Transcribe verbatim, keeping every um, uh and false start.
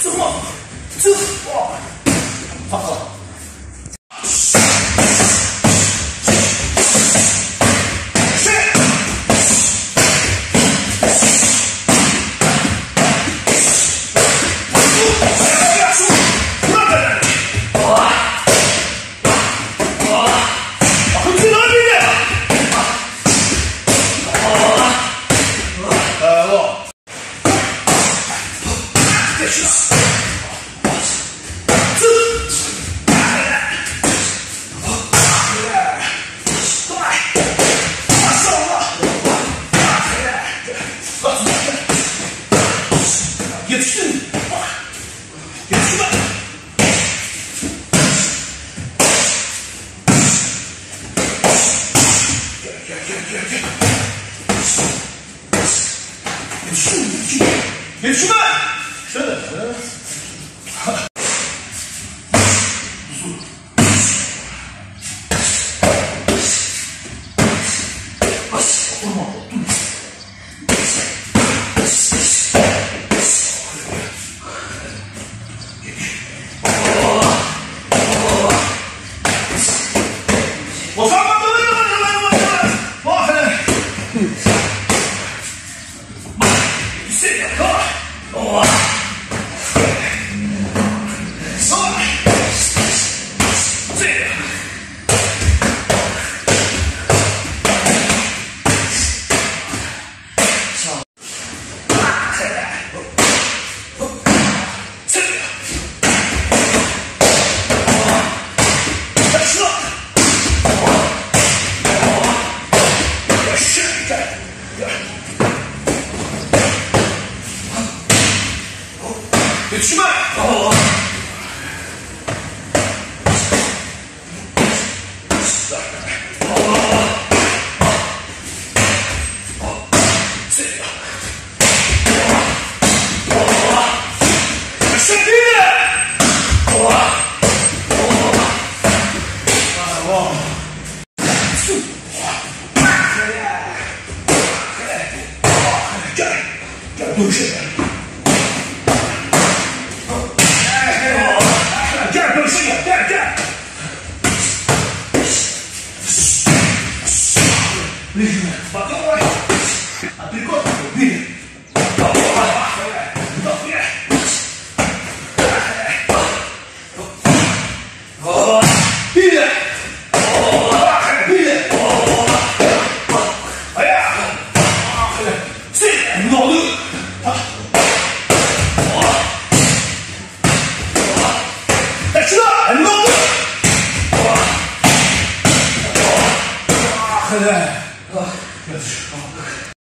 之后，之后，放好。别出来！真的，真的。我上班了，哇！这个，哇！上，这个，上，再来，这个，开始了。别去卖！哦，这个，兄弟，哇，哇，速，哇，这，这都是。把头来，啊，对过，对，到我了，回来，到回来，哦，对的，哦，对的，哦，哎呀，这脑子，啊，哎，知道，脑子，哇，哇，很厉害。啊，